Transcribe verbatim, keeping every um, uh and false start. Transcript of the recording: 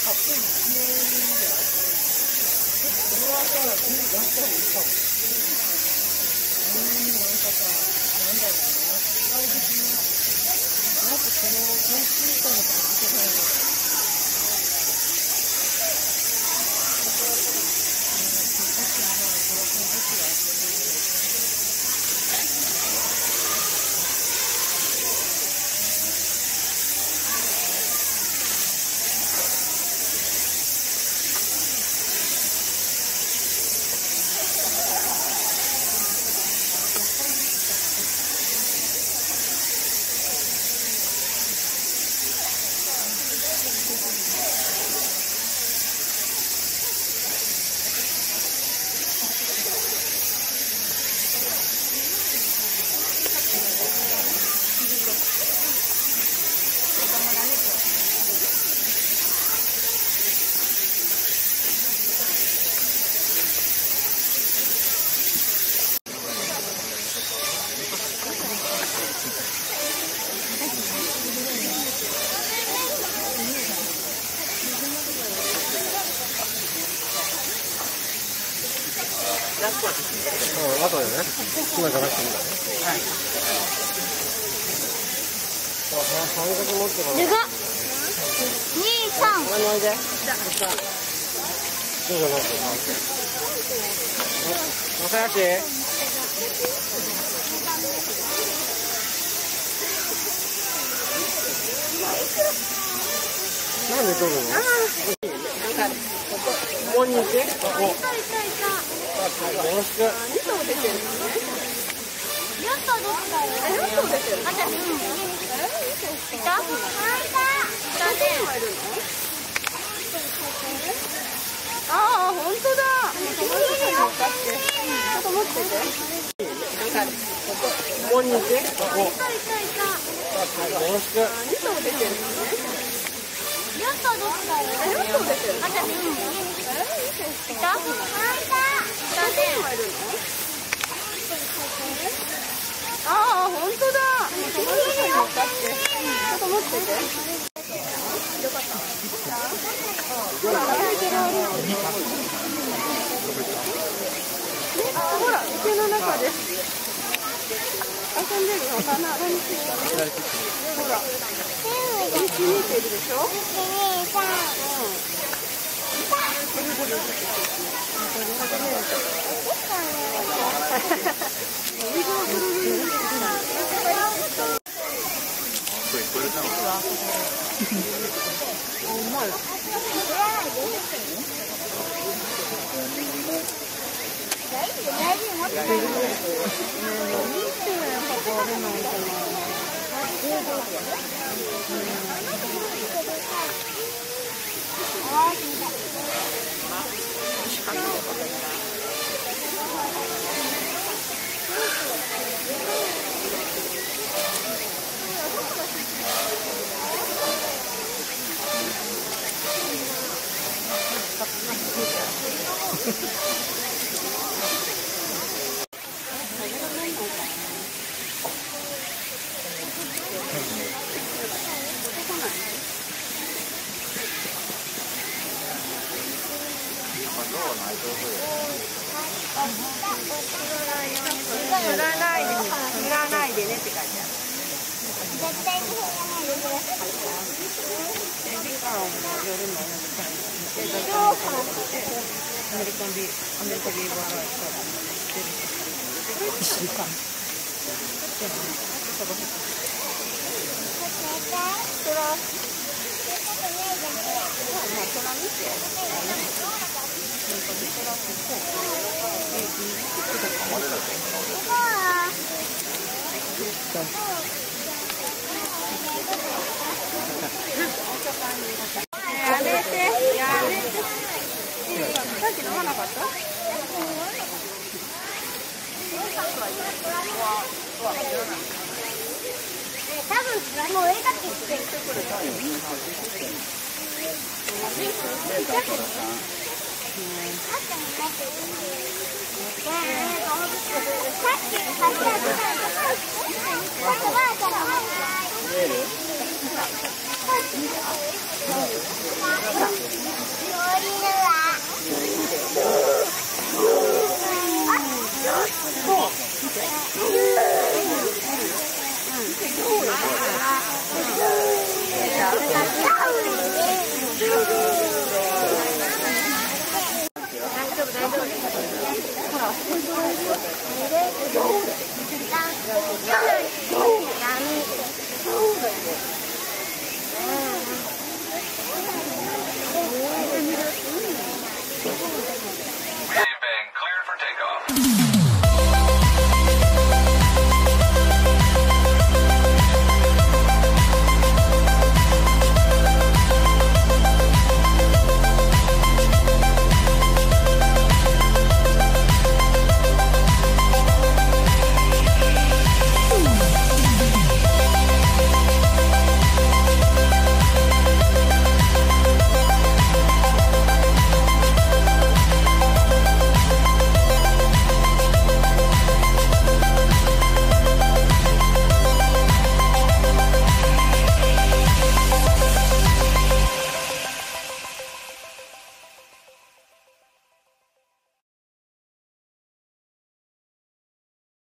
うん、後でね、今じゃなくていいんだね。はい。半額持ってます。でかっ。二三。ここにおいで。どうぞどうぞ。仲良し。なんで取るの？ここにいて。ここ。よろしく。に頭出てるのね。よっと出てたよ。え、よっと出てる。あ、じゃあ、うん。いた？あ、いた。いたね。ああ、本当だ。ちょっと持ってて。ここにいて。ここ。いたいたいた。よろしく。に頭出てるのね。よっと出てたよ。え、よっと出てる。あ、じゃあ、うん。いた？あ、いた。ああ、本当だ。ちょっと持ってて。よかった。ほら、池の中で遊んでるのかな。ほら、見てるでしょ。塗らないで、塗らないでねって書いてある。絶対に塗らないでください。時間も夜の同じタイミングで、アメリカンビー、アメリカビーバーライスからいっしゅうかん。やめて、やめて。さっき飲まなかった？多分もう絵描きしてる。さっき